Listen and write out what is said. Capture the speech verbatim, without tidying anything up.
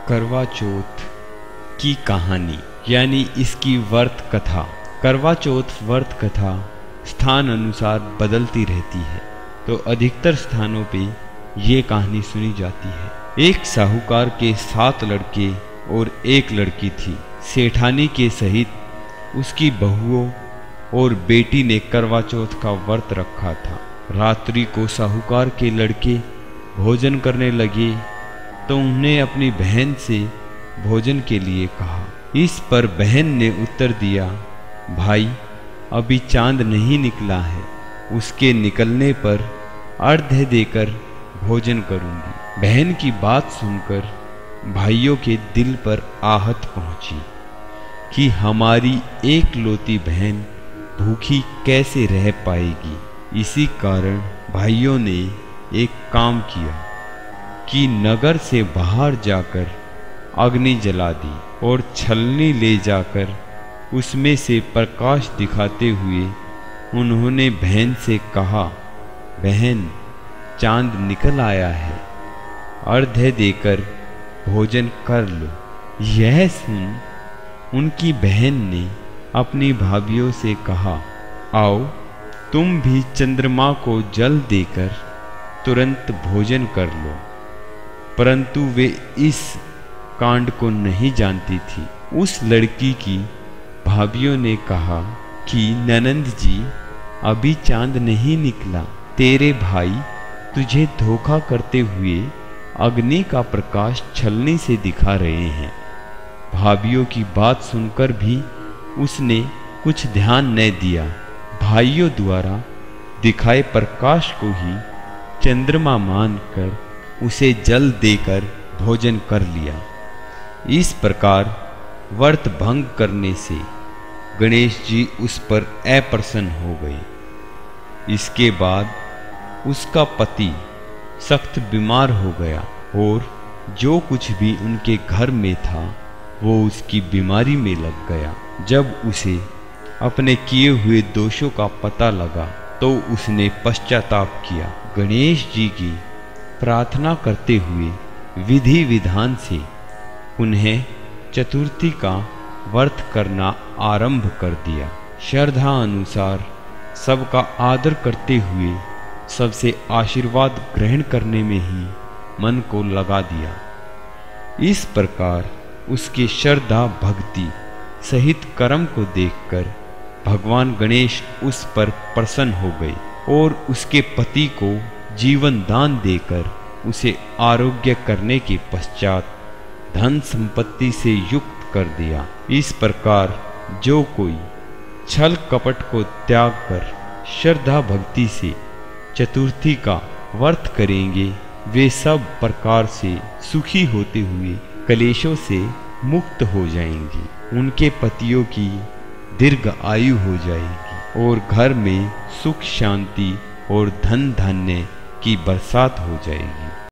करवा चौथ की कहानी यानी इसकी व्रत कथा। करवा चौथ व्रत कथा स्थान अनुसार बदलती रहती है, तो अधिकतर स्थानों पे ये कहानी सुनी जाती है। एक साहूकार के सात लड़के और एक लड़की थी। सेठानी के सहित उसकी बहुओं और बेटी ने करवा चौथ का व्रत रखा था। रात्रि को साहूकार के लड़के भोजन करने लगे तो उन्हें अपनी बहन से भोजन के लिए कहा। इस पर बहन ने उत्तर दिया, भाई अभी चांद नहीं निकला है, उसके निकलने पर अर्घ्य देकर भोजन करूंगी। बहन की बात सुनकर भाइयों के दिल पर आहत पहुंची कि हमारी एकलौती बहन भूखी कैसे रह पाएगी। इसी कारण भाइयों ने एक काम किया कि नगर से बाहर जाकर अग्नि जला दी और छलनी ले जाकर उसमें से प्रकाश दिखाते हुए उन्होंने बहन से कहा, बहन चांद निकल आया है, अर्घ्य देकर भोजन कर लो। यह सुन उनकी बहन ने अपनी भाभियों से कहा, आओ तुम भी चंद्रमा को जल देकर तुरंत भोजन कर लो। परंतु वे इस कांड को नहीं जानती थी। उस लड़की की भाभियों ने कहा कि ननंद जी अभी चांद नहीं निकला, तेरे भाई तुझे धोखा करते हुए अग्नि का प्रकाश छलनी से दिखा रहे हैं। भाभियों की बात सुनकर भी उसने कुछ ध्यान न दिया। भाइयों द्वारा दिखाए प्रकाश को ही चंद्रमा मानकर उसे जल देकर भोजन कर लिया। इस प्रकार व्रत भंग करने से गणेश जी उस पर अप्रसन्न हो गए। इसके बाद उसका पति सख्त बीमार हो गया और जो कुछ भी उनके घर में था वो उसकी बीमारी में लग गया। जब उसे अपने किए हुए दोषों का पता लगा तो उसने पश्चाताप किया। गणेश जी की प्रार्थना करते हुए विधि विधान से उन्हें चतुर्थी का व्रत करना आरंभ कर दिया। श्रद्धा अनुसार सबका आदर करते हुए सबसे आशीर्वाद ग्रहण करने में ही मन को लगा दिया। इस प्रकार उसके श्रद्धा भक्ति सहित कर्म को देखकर भगवान गणेश उस पर प्रसन्न हो गए और उसके पति को जीवन दान देकर उसे आरोग्य करने के पश्चात धन संपत्ति से युक्त कर दिया। इस प्रकार जो कोई छल कपट को त्याग कर श्रद्धा भक्ति से चतुर्थी का व्रत करेंगे, वे सब प्रकार से सुखी होते हुए कलेशों से मुक्त हो जाएंगे। उनके पतियों की दीर्घ आयु हो जाएगी और घर में सुख शांति और धन धान्य की बरसात हो जाएगी।